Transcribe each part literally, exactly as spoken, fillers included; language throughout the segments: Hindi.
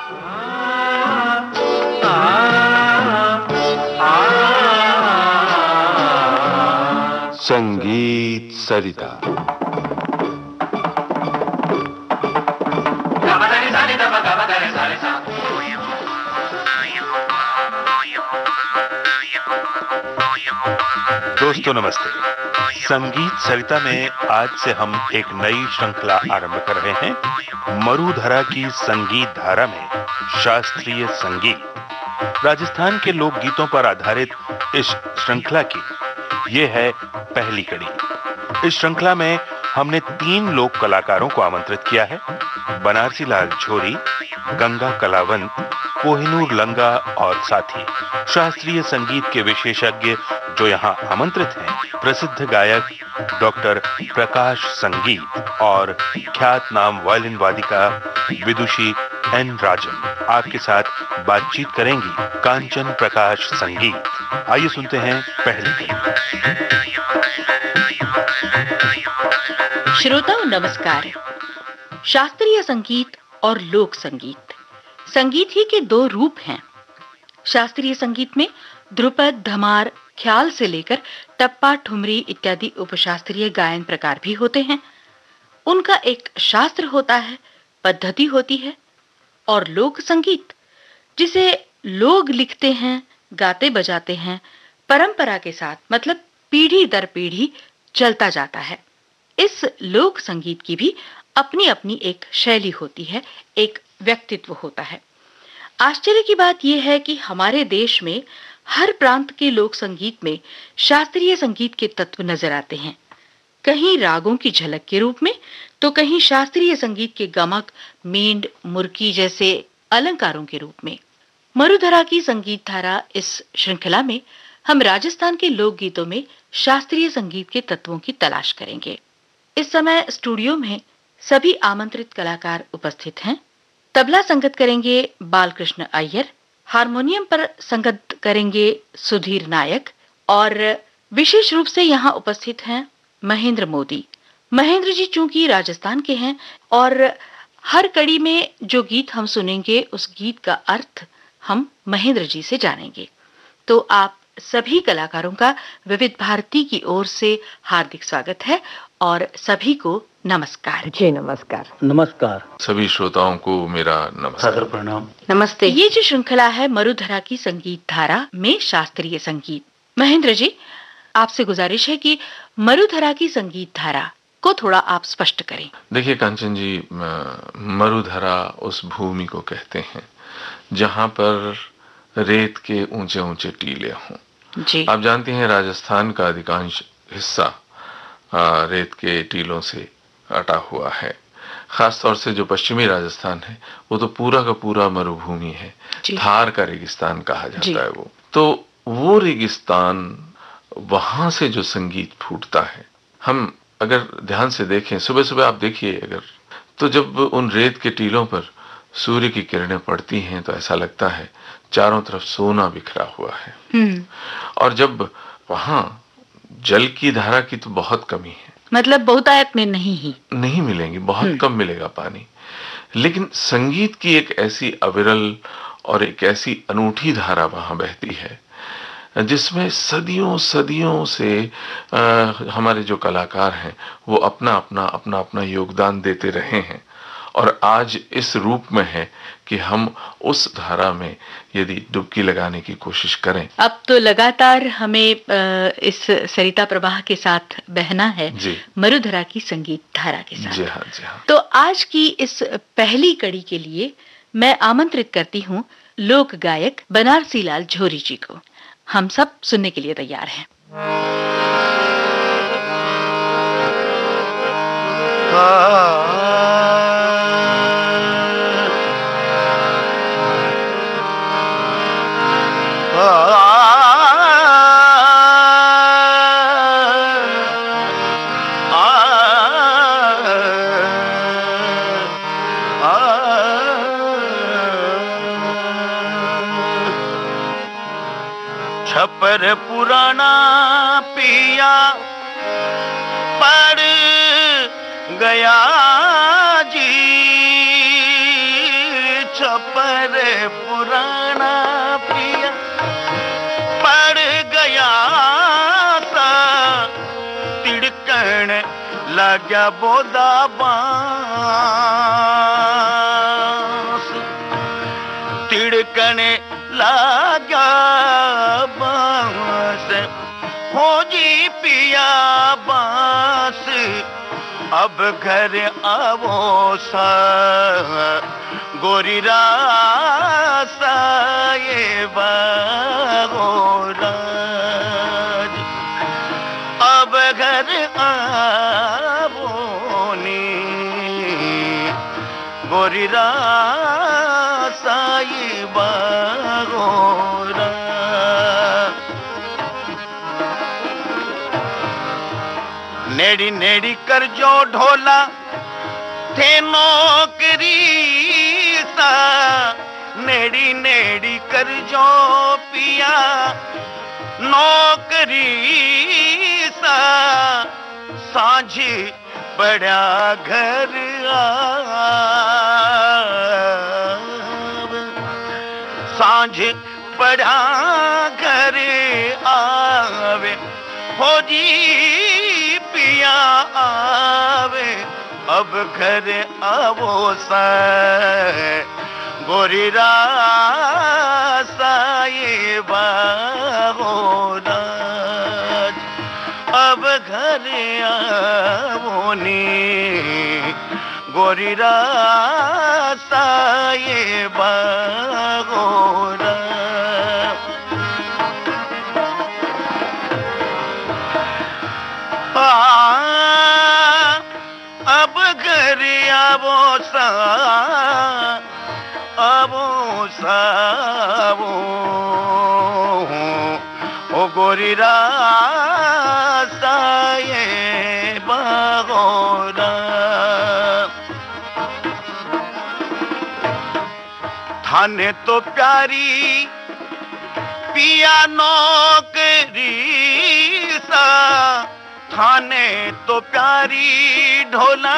संगीत सरिता। दोस्तों नमस्ते। संगीत सरिता में आज से हम एक नई श्रृंखला आरंभ कर रहे हैं। मरुधरा की संगीत धारा में शास्त्रीय संगीत, राजस्थान के लोक गीतों पर आधारित इस श्रृंखला की ये है पहली कड़ी। इस श्रृंखला में हमने तीन लोक कलाकारों को आमंत्रित किया है। बनारसी लाल झोरी, गंगा कलावंत, कोहिनूर लंगा और साथी शास्त्रीय संगीत के विशेषज्ञ जो यहाँ आमंत्रित हैं, प्रसिद्ध गायक डॉक्टर प्रकाश संगीत और ख्यात नाम वायलिन वादिका विदुषी एन राजन आपके साथ बातचीत करेंगी। कांचन प्रकाश संगीत। आइए सुनते हैं पहली कड़ी। श्रोताओं नमस्कार। शास्त्रीय संगीत और लोक संगीत संगीत ही के दो रूप हैं। शास्त्रीय संगीत में ध्रुपद, धमार, ख्याल से लेकर टप्पा, ठुमरी इत्यादि उपशास्त्रीय गायन प्रकार भी होते हैं। उनका एक शास्त्र होता है, पद्धति होती है। और लोक संगीत जिसे लोग लिखते हैं, गाते बजाते हैं, परंपरा के साथ, मतलब पीढ़ी दर पीढ़ी चलता जाता है। इस लोक संगीत की भी अपनी अपनी एक शैली होती है, एक व्यक्तित्व होता है। आश्चर्य की बात यह है कि हमारे देश में हर प्रांत के लोक संगीत में शास्त्रीय संगीत के तत्व नजर आते हैं। कहीं रागों की झलक के रूप में, तो कहीं शास्त्रीय संगीत के गमक, मींड, मुर्की जैसे अलंकारों के रूप में। मरुधरा की संगीत धारा इस श्रृंखला में हम राजस्थान के लोक गीतों में शास्त्रीय संगीत के तत्वों की तलाश करेंगे। इस समय स्टूडियो में सभी आमंत्रित कलाकार उपस्थित हैं। तबला संगत करेंगे बालकृष्ण अय्यर, हारमोनियम पर संगत करेंगे सुधीर नायक और विशेष रूप से यहाँ उपस्थित हैं महेंद्र मोदी। महेंद्र जी चूंकि राजस्थान के हैं और हर कड़ी में जो गीत हम सुनेंगे उस गीत का अर्थ हम महेंद्र जी से जानेंगे। तो आप सभी कलाकारों का विविध भारती की ओर से हार्दिक स्वागत है और सभी को नमस्कार। जी नमस्कार। नमस्कार। सभी श्रोताओं को मेरा नमस्कार, प्रणाम। नमस्ते। ये जो श्रृंखला है मरुधरा की संगीत धारा में शास्त्रीय संगीत। महेंद्र जी, आपसे गुजारिश है कि मरुधरा की संगीत धारा को थोड़ा आप स्पष्ट करें। देखिए कांचन जी, मरुधरा उस भूमि को कहते हैं जहाँ पर रेत के ऊंचे ऊंचे टीले हों। जी। आप जानते हैं राजस्थान का अधिकांश हिस्सा रेत के टीलों से अटा हुआ है। खासतौर से जो पश्चिमी राजस्थान है वो तो पूरा का पूरा मरुभूमि है, थार का रेगिस्तान कहा जाता है वो। तो वो रेगिस्तान, वहां से जो संगीत फूटता है, हम अगर ध्यान से देखें, सुबह सुबह आप देखिए अगर, तो जब उन रेत के टीलों पर सूर्य की किरणें पड़ती हैं तो ऐसा लगता है चारों तरफ सोना बिखरा हुआ है। और जब वहां जल की धारा की तो बहुत कमी है, मतलब बहुतायत में नहीं ही नहीं मिलेंगी, बहुत कम मिलेगा पानी, लेकिन संगीत की एक ऐसी अविरल और एक ऐसी अनूठी धारा वहां बहती है जिसमें सदियों सदियों से आ, हमारे जो कलाकार हैं वो अपना अपना अपना अपना योगदान देते रहे हैं और आज इस रूप में है कि हम उस धारा में यदि डुबकी लगाने की कोशिश करें। अब तो लगातार हमें इस सरिता प्रवाह के साथ बहना है जी। मरुधरा की संगीत धारा के साथ। जी हाँ, जी हाँ। तो आज की इस पहली कड़ी के लिए मैं आमंत्रित करती हूँ लोक गायक बनारसी लाल झोरी जी को। हम सब सुनने के लिए तैयार हैं। छपर पुराना पिया पड़ गया जी, छप पर पुराना पिया पड़ गया सा तिड़कण लाग्या बोदा बांस तिड़कण लाग्या बांस हो जी पिया बांस अब घर आवो सा गोरी रासा ये बागोराज अब घर आवो नी गोरी रासा ये बागोराज नेड़ी नेड़ी कर जो ढोला थे नौकरी सा नेड़ी नेड़ी कर जो पिया नौकरी सा सांझ बड़ा घर आव सांझ बड़ा घर आवे हो जी पिया आवे अब घर आवो सा गोरी रासा ये बागोराज अब घर आवो नी गोरी रासा ये बागोराज अब घर आवो सा आवो सावो ओ गोरी रासा ये बागोरा थाने तो प्यारी पिया नौकरी सा थाने तो प्यारी ढोला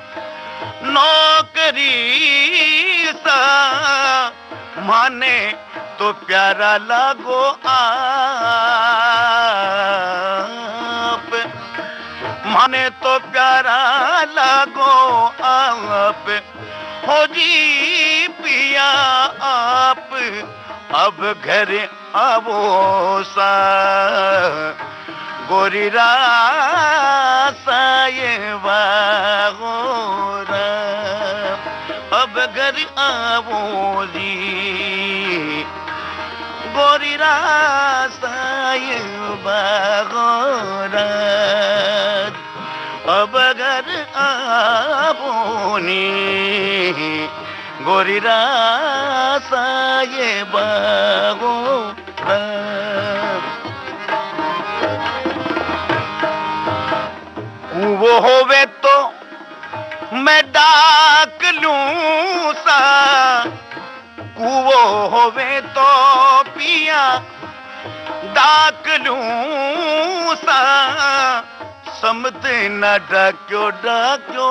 नौकरी सा माने तो प्यारा लागो आप माने तो प्यारा लागो आप हो जी पिया आप अब घर आवो सा गोरी रासा ये बागोरा अब घर आवो जी गोरी रासा ये बागोरा अब घर आवो नी गोरी रासा ये बागोरा वो होवे तो मैं डाक लूं सा कुओ होवे तो पिया डाक लूं सा समझ न डाक्यो डाक्यो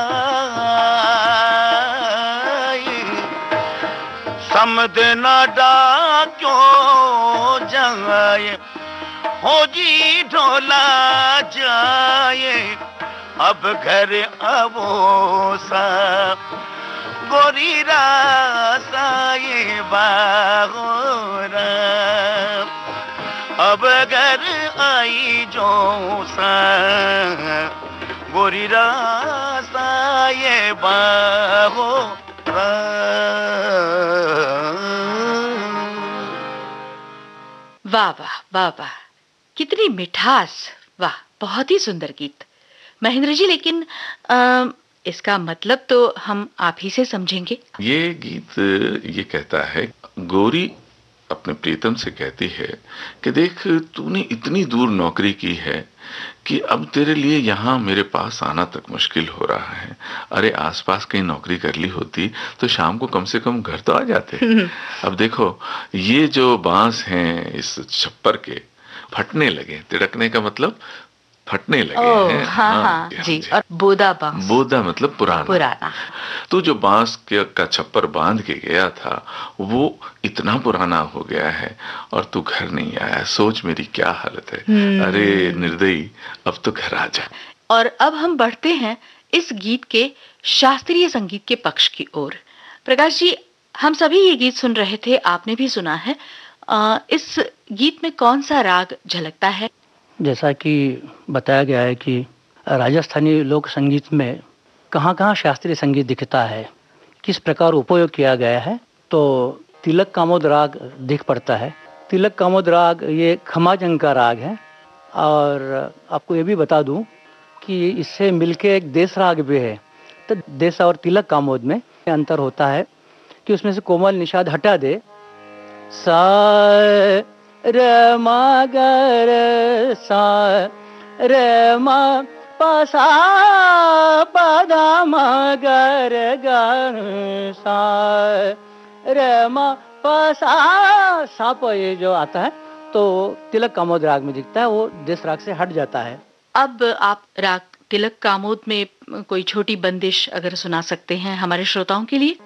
जाए समझ न डाक्यो जाए हो जी ढोला जाए अब घर आवो सा गोरी रासा ये बागोरा अब घर आई जो सा गोरी रासा ये बागोरा। वाह वाह वाह वाह, कितनी मिठास, वाह, बहुत ही सुंदर गीत महेंद्र जी। लेकिन आ, इसका मतलब तो हम आप ही से समझेंगे। ये गीत ये कहता है, गोरी अपने प्रीतम से कहती है कि देख तूने इतनी दूर नौकरी की है कि अब तेरे लिए यहाँ मेरे पास आना तक मुश्किल हो रहा है। अरे आसपास कहीं नौकरी कर ली होती तो शाम को कम से कम घर तो आ जाते। अब देखो ये जो बांस हैं इस छप्पर के फटने लगे, तिड़कने का मतलब फटने लगे ओह, हैं। हाँ, हाँ, हाँ, जी, जी। और बोदा बांस, बोदा मतलब पुराना पुराना। तो जो बांस के का छप्पर बांध के गया था वो इतना पुराना हो गया है और तू घर नहीं आया। सोच मेरी क्या हालत है। अरे निर्दयी, अब तो घर आ जा। और अब हम बढ़ते हैं इस गीत के शास्त्रीय संगीत के पक्ष की ओर। प्रकाश जी, हम सभी ये गीत सुन रहे थे, आपने भी सुना है। आ, इस गीत में कौन सा राग झलकता है? जैसा कि बताया गया है कि राजस्थानी लोक संगीत में कहाँ कहाँ शास्त्रीय संगीत दिखता है, किस प्रकार उपयोग किया गया है, तो तिलक कामोद राग दिख पड़ता है। तिलक कामोद राग ये खमाजंग का राग है। और आपको ये भी बता दूं कि इससे मिलके एक देश राग भी है। तो देश और तिलक कामोद में अंतर होता है कि उसमें से कोमल निषाद हटा दे, सा र मा ग र सा र मा पा सा पा दा मा ग र ग सा र मा पा सा सा प ये जो आता है तो तिलक कामोद राग में दिखता है, वो देश राग से हट जाता है। अब आप राग तिलक कामोद में कोई छोटी बंदिश अगर सुना सकते हैं हमारे श्रोताओं के लिए।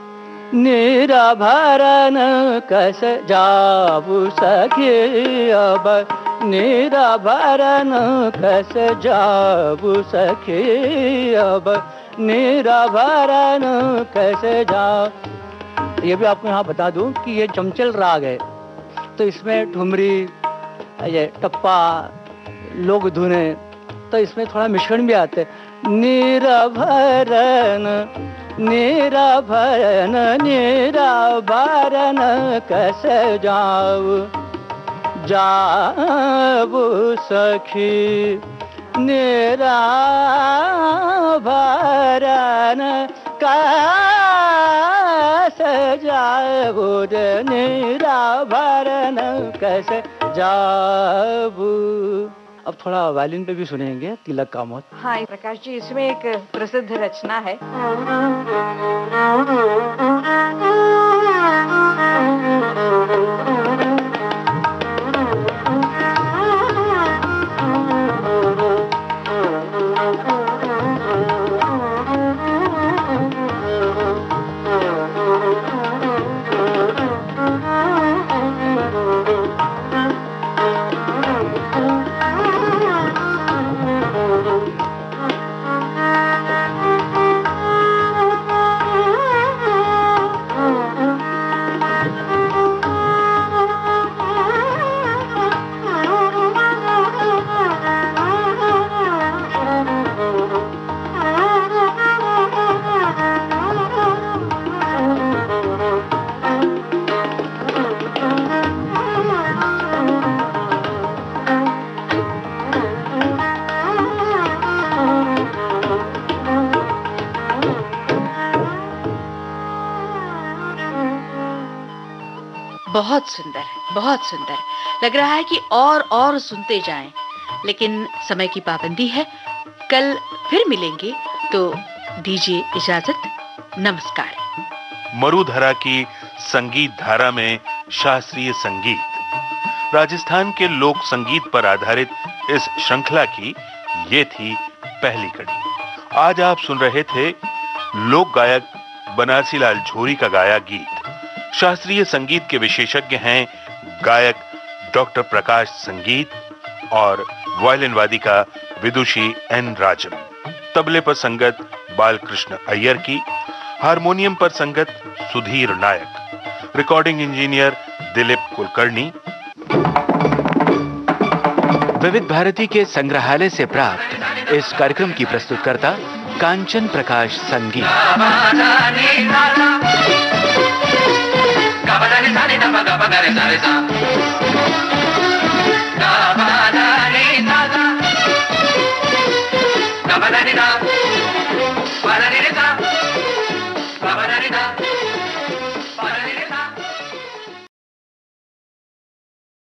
निराभरण कस जाबु सखी अब, निराभरण कस जाबु सखी अब, निराभरण कस जा। ये भी आपको यहाँ बता दूं कि ये चमचल राग है, तो इसमें ठुमरी, ये टप्पा, लोग धुने, तो इसमें थोड़ा मिश्रण भी आते। निराभरण निराभरण निराभरण कस जाऊ जाबु सखी, निराभरण कस जाबु, निराभरण कस जाबु। अब थोड़ा वायलिन पे भी सुनेंगे तिलक कामोद। हाँ प्रकाश जी, इसमें एक प्रसिद्ध रचना है। बहुत सुंदर, बहुत सुंदर लग रहा है कि और और सुनते जाएं, लेकिन समय की पाबंदी है। कल फिर मिलेंगे, तो दीजिए इजाजत। नमस्कार। मरुधरा की संगीत धारा में शास्त्रीय संगीत, राजस्थान के लोक संगीत पर आधारित इस श्रृंखला की ये थी पहली कड़ी। आज आप सुन रहे थे लोक गायक बनारसी लाल झोरी का गाया गीत। शास्त्रीय संगीत के विशेषज्ञ हैं गायक डॉक्टर प्रकाश संगीत और वायलिन वादिका विदुषी एन राजम। तबले पर संगत बालकृष्ण अय्यर की, हारमोनियम पर संगत सुधीर नायक, रिकॉर्डिंग इंजीनियर दिलीप कुलकर्णी। विविध भारती के संग्रहालय से प्राप्त इस कार्यक्रम की प्रस्तुतकर्ता कांचन प्रकाश संगीत।